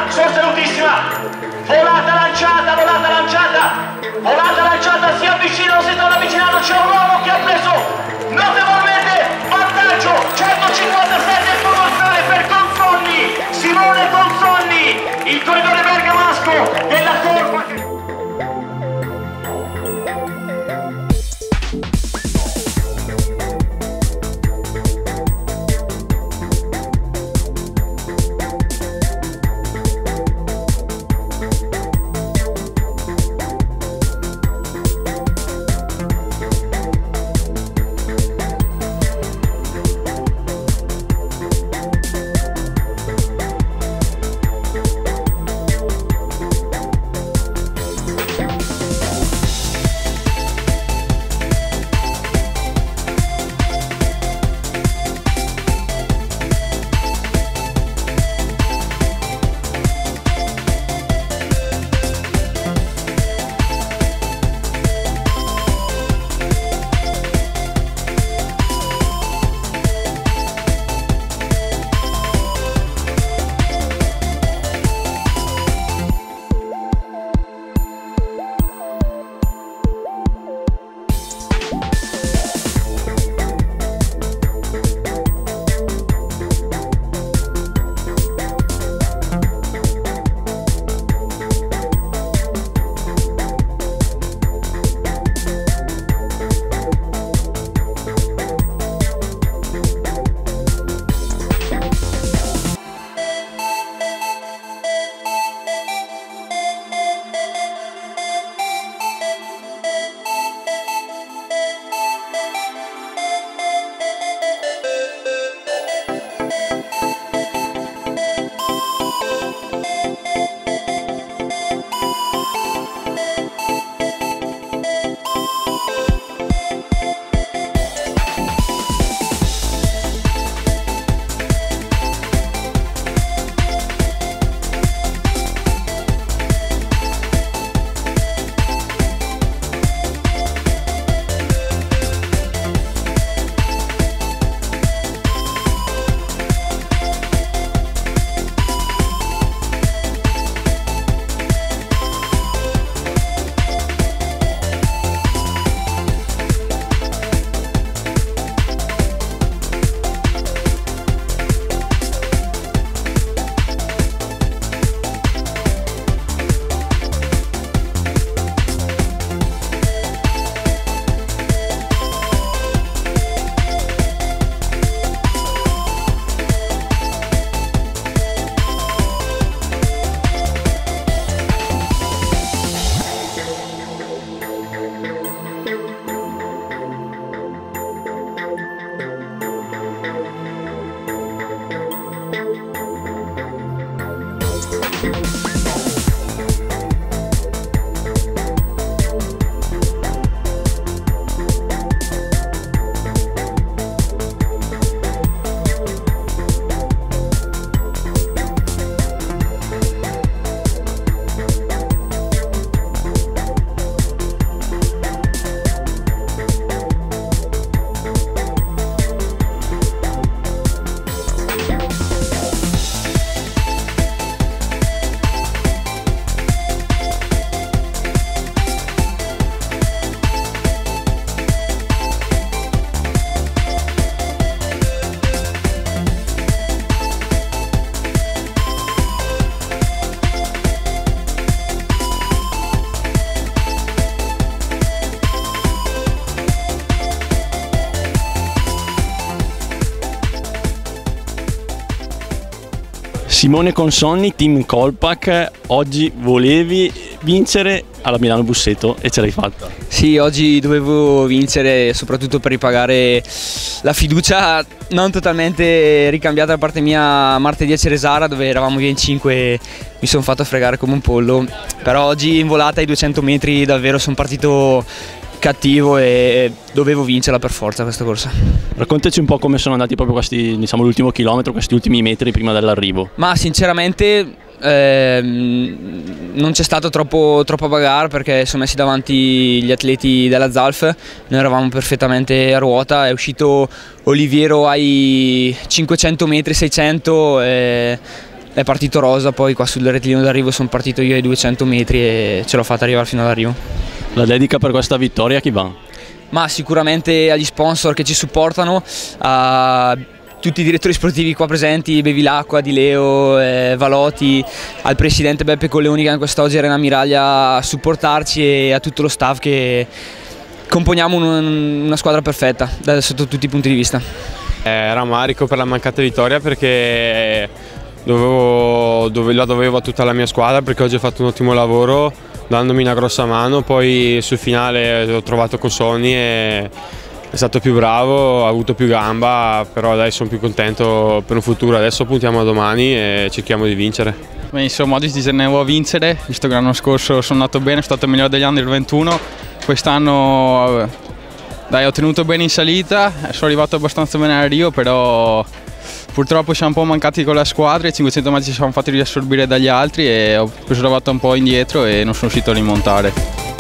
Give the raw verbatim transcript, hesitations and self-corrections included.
sostenutissima, volata lanciata, volata lanciata, volata lanciata, si avvicinano, si stanno avvicinando, c'è un uomo che ha preso notevolmente vantaggio, centocinquantasette promozione per Consonni, Simone Consonni, il corridore bergamasco della Corpa. Simone Consonni, team Colpack, oggi volevi vincere alla Milano Busseto e ce l'hai fatta. Sì, oggi dovevo vincere soprattutto per ripagare la fiducia non totalmente ricambiata da parte mia martedì a Ceresara, dove eravamo via in cinque e mi sono fatto fregare come un pollo, però oggi in volata ai duecento metri davvero sono partito cattivo e dovevo vincerla per forza questa corsa. Raccontaci un po' come sono andati proprio questi, diciamo, l'ultimo chilometro, questi ultimi metri prima dell'arrivo. Ma sinceramente ehm, non c'è stato troppo, troppo bagarre, perché sono messi davanti gli atleti della Zalf, noi eravamo perfettamente a ruota, è uscito Oliviero ai cinquecento metri, seicento e è partito rosa, poi qua sul rettilineo d'arrivo sono partito io ai duecento metri e ce l'ho fatta arrivare fino all'arrivo. La dedica per questa vittoria a chi va? Ma sicuramente agli sponsor che ci supportano, a tutti i direttori sportivi qua presenti, Bevilacqua, Di Leo, eh, Valoti, al presidente Beppe Colleoni che anche quest'oggi era in ammiraglia a supportarci, e a tutto lo staff che componiamo un, una squadra perfetta da, sotto tutti i punti di vista. Eh, rammarico per la mancata vittoria, perché dovevo, dove, la dovevo a tutta la mia squadra, perché oggi ho fatto un ottimo lavoro dandomi una grossa mano, poi sul finale ho trovato con Sonny e è stato più bravo, ha avuto più gamba, però adesso sono più contento per un futuro. Adesso puntiamo a domani e cerchiamo di vincere. Beh, insomma, oggi ti tenevo a vincere, visto che l'anno scorso sono andato bene, sono stato il migliore degli under ventuno, quest'anno dai, ho tenuto bene in salita, sono arrivato abbastanza bene a Rio, però purtroppo siamo un po' mancati con la squadra, i cinquecento metri ci siamo fatti riassorbire dagli altri e ho preso la vatta un po' indietro e non sono riuscito a rimontare.